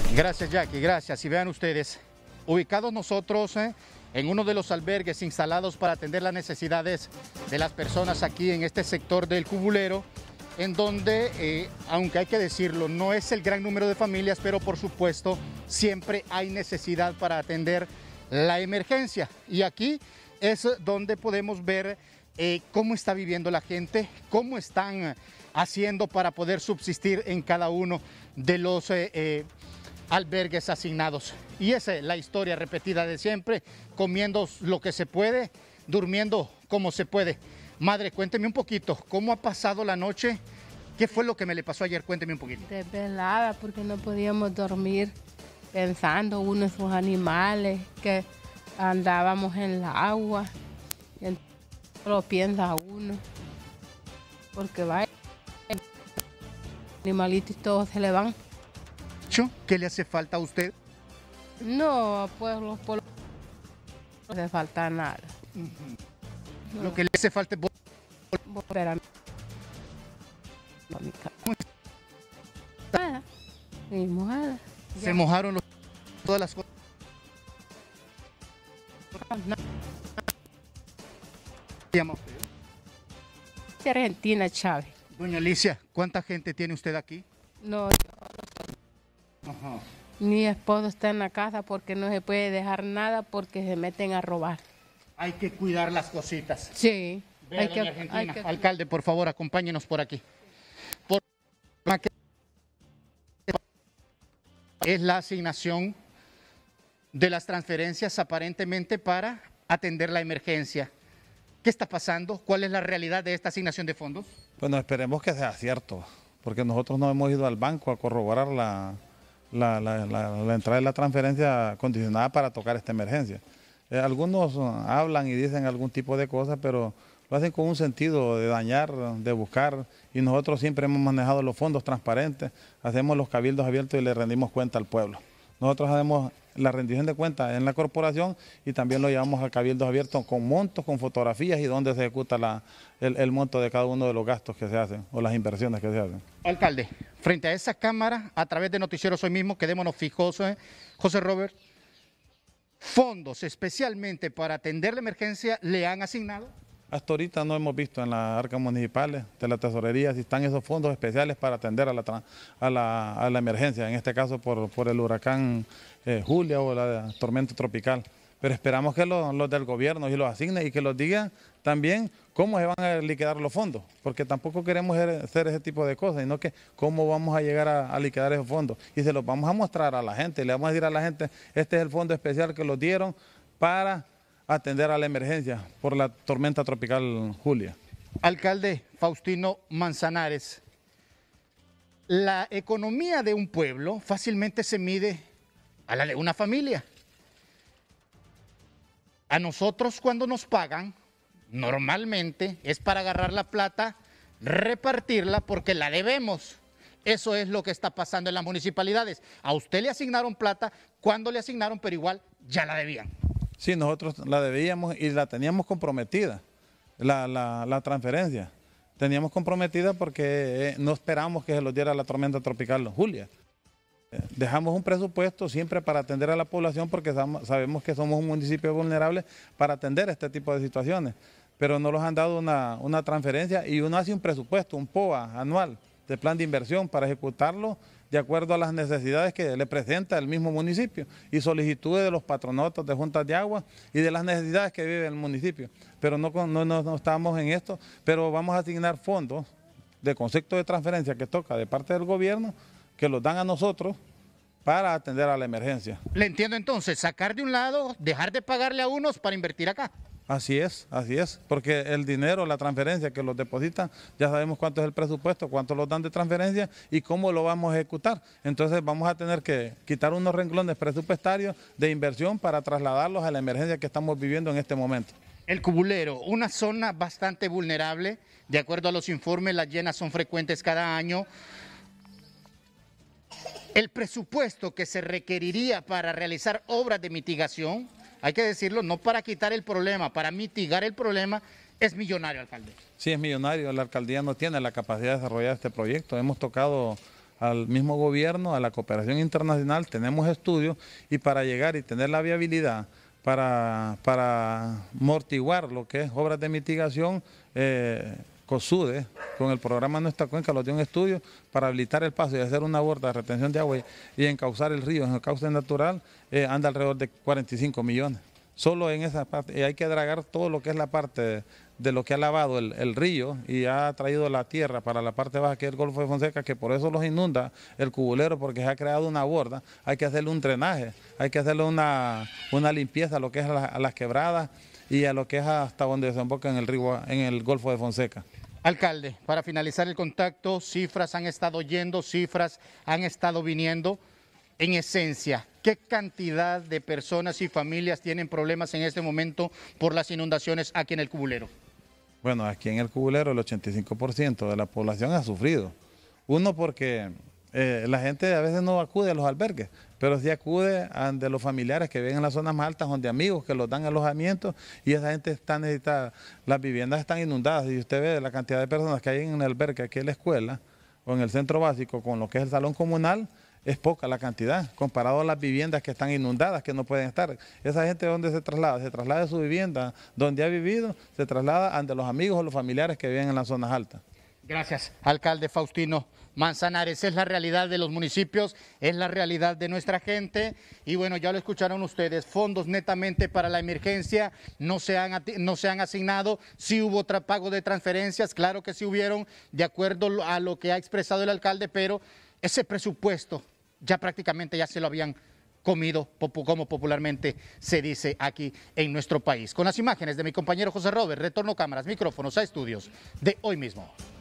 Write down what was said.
Gracias, Jackie, gracias. Y vean ustedes, ubicados nosotros en uno de los albergues instalados para atender las necesidades de las personas aquí en este sector del Cubulero, en donde, aunque hay que decirlo, no es el gran número de familias, pero por supuesto siempre hay necesidad para atender la emergencia. Y aquí es donde podemos ver cómo está viviendo la gente, cómo están haciendo para poder subsistir en cada uno de los albergues asignados. Y esa es la historia repetida de siempre, comiendo lo que se puede, durmiendo como se puede. Madre, cuénteme un poquito, ¿cómo ha pasado la noche? ¿Qué fue lo que me le pasó ayer? Cuénteme un poquito. Desvelada, porque no podíamos dormir, pensando uno en sus animales, que andábamos en el agua, y lo piensa uno, porque vaya, animalitos y todos se le van. ¿Qué le hace falta a usted? No, pues los polos no hace falta nada. No. Lo que le hace falta es volver a mi casa. Nada, ni mojada. Se mojaron todas las cosas. ¿Qué llama usted? Argentina, Chávez. Doña Alicia, ¿cuánta gente tiene usted aquí? No, Ajá. mi esposo está en la casa porque no se puede dejar nada porque se meten a robar. Hay que cuidar las cositas. Sí. Vea, doña Argentina. Alcalde, por favor, acompáñenos por aquí. Es la asignación de las transferencias aparentemente para atender la emergencia. ¿Qué está pasando? ¿Cuál es la realidad de esta asignación de fondos? Bueno, esperemos que sea cierto, porque nosotros no hemos ido al banco a corroborar la entrada de la transferencia condicionada para tocar esta emergencia. Algunos hablan y dicen algún tipo de cosas, pero lo hacen con un sentido de dañar, de buscar, y nosotros siempre hemos manejado los fondos transparentes, hacemos los cabildos abiertos y le rendimos cuenta al pueblo. Nosotros hacemos la rendición de cuentas en la corporación y también lo llevamos a cabildos abiertos con montos, con fotografías y donde se ejecuta el monto de cada uno de los gastos que se hacen o las inversiones que se hacen. Alcalde, frente a esa cámara, a través de Noticieros Hoy Mismo, quedémonos fijos, José Robert, fondos especialmente para atender la emergencia le han asignado. Hasta ahorita no hemos visto en las arcas municipales de la tesorería si están esos fondos especiales para atender a la emergencia, en este caso por el huracán Julia o la tormenta tropical. Pero esperamos que los del gobierno y los asignen y que los digan también cómo se van a liquidar los fondos, porque tampoco queremos hacer ese tipo de cosas, sino que cómo vamos a llegar a liquidar esos fondos. Y se los vamos a mostrar a la gente, le vamos a decir a la gente, este es el fondo especial que los dieron para atender a la emergencia por la tormenta tropical Julia. Alcalde Faustino Manzanares, la economía de un pueblo fácilmente se mide a la de una familia. A nosotros cuando nos pagan, normalmente es para agarrar la plata, repartirla porque la debemos. Eso es lo que está pasando en las municipalidades. A usted le asignaron plata cuando le asignaron, pero igual ya la debían. Sí, nosotros la debíamos y la teníamos comprometida, la transferencia. Teníamos comprometida porque no esperamos que se los diera la tormenta tropical Julia. Dejamos un presupuesto siempre para atender a la población porque sabemos que somos un municipio vulnerable para atender este tipo de situaciones. Pero no nos han dado una transferencia y uno hace un presupuesto, un POA anual de plan de inversión para ejecutarlo de acuerdo a las necesidades que le presenta el mismo municipio y solicitudes de los patronatos de juntas de agua y de las necesidades que vive el municipio. Pero no estamos en esto, pero vamos a asignar fondos de concepto de transferencia que toca de parte del gobierno, que los dan a nosotros para atender a la emergencia. Le entiendo entonces, sacar de un lado, dejar de pagarle a unos para invertir acá. Así es, porque el dinero, la transferencia que los depositan, ya sabemos cuánto es el presupuesto, cuánto los dan de transferencia y cómo lo vamos a ejecutar. Entonces vamos a tener que quitar unos renglones presupuestarios de inversión para trasladarlos a la emergencia que estamos viviendo en este momento. El Cubulero, una zona bastante vulnerable, de acuerdo a los informes, las llenas son frecuentes cada año. El presupuesto que se requeriría para realizar obras de mitigación, hay que decirlo, no para quitar el problema, para mitigar el problema, es millonario, alcalde. Sí, es millonario. La alcaldía no tiene la capacidad de desarrollar este proyecto. Hemos tocado al mismo gobierno, a la cooperación internacional, tenemos estudios y para llegar y tener la viabilidad para amortiguar lo que es obras de mitigación, COSUDE, con el programa Nuestra Cuenca, lo dio un estudio para habilitar el paso y hacer una borda de retención de agua y encauzar el río en el cauce natural, anda alrededor de 45 millones. Solo en esa parte, y hay que dragar todo lo que es la parte de lo que ha lavado el río y ha traído la tierra para la parte baja que es el Golfo de Fonseca, que por eso los inunda el Cubulero, porque se ha creado una borda, hay que hacerle un drenaje, hay que hacerle una limpieza a lo que es a las quebradas y a lo que es hasta donde desemboca en el río, en el Golfo de Fonseca. Alcalde, para finalizar el contacto, cifras han estado yendo, cifras han estado viniendo. En esencia, ¿qué cantidad de personas y familias tienen problemas en este momento por las inundaciones aquí en el Cubulero? Bueno, aquí en el Cubulero el 85% de la población ha sufrido. Uno porque la gente a veces no acude a los albergues, pero sí acude a de los familiares que viven en las zonas más altas, donde amigos que los dan alojamiento y esa gente está necesitada. Las viviendas están inundadas y usted ve la cantidad de personas que hay en el albergue aquí en la escuela o en el centro básico con lo que es el salón comunal. Es poca la cantidad, comparado a las viviendas que están inundadas, que no pueden estar. Esa gente, ¿dónde se traslada? Se traslada de su vivienda, donde ha vivido, se traslada ante los amigos o los familiares que viven en las zonas altas. Gracias, alcalde Faustino Manzanares. Es la realidad de los municipios, es la realidad de nuestra gente. Y bueno, ya lo escucharon ustedes, fondos netamente para la emergencia no se han asignado. Sí hubo pago de transferencias, claro que sí hubieron, de acuerdo a lo que ha expresado el alcalde, pero ese presupuesto ya prácticamente ya se lo habían comido, como popularmente se dice aquí en nuestro país. Con las imágenes de mi compañero José Robert, retorno cámaras, micrófonos a estudios de Hoy Mismo.